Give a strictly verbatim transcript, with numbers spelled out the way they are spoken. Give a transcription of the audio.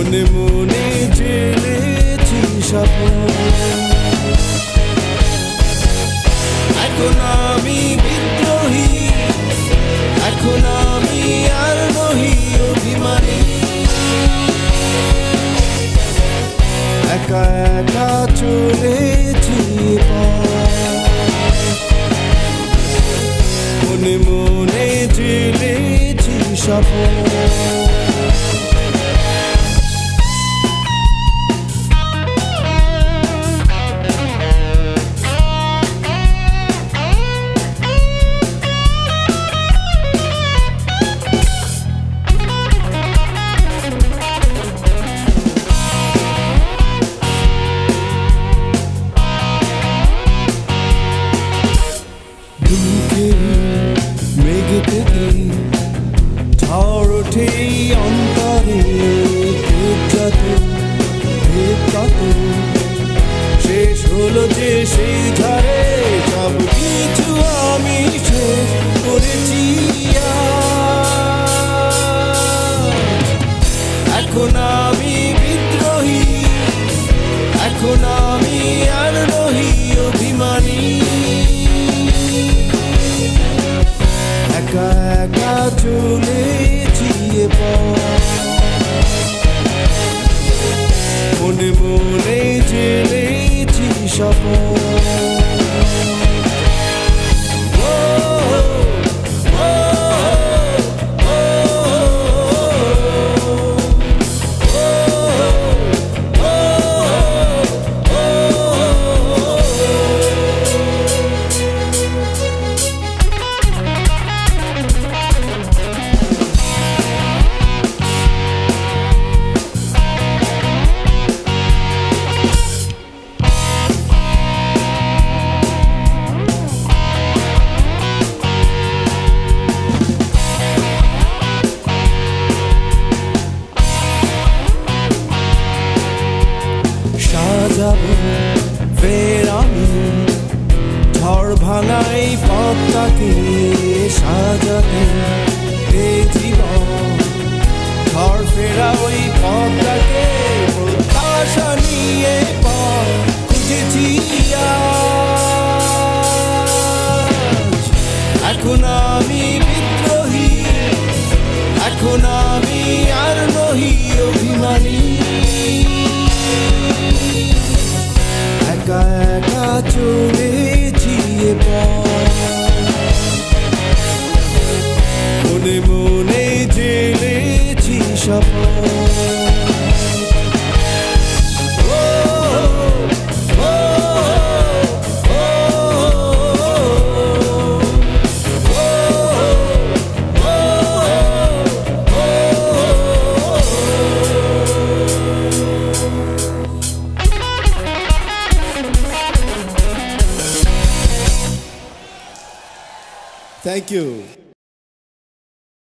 মনে মনে জেলেছি স্বপ্ন। এখন আমি বিদ্রোহী, এখন আমি আর নহি অভিমানী। একা একা চলেছি মনে মনে জেলেছি স্বপ্ন। ঝড় ওঠে অন্তরে, শেষ হলো যে সেই ঝড়ে সব কিছু আমি শেষ করেছি। এখন আমি বিদ্রোহী, এখন আমি আর নহি অভিমানী। একা একা চলেছি মনে মনে জেলেছি স্বপ্ন। সাজাবো ফের আমি ঝড় ভাঙাই পথটাকে, সাজাতে এই জীবন ঝড় ফেরা ওই পথটাকে। প্রত্যাশা নিয়ে পথ খুঁজেছি এখন আমি বিদ্রোহী, এখন আমি আর নহি অভিমানী। একা একা চলেছি মনে মনে জেলেছি স্বপ্ন। Thank you.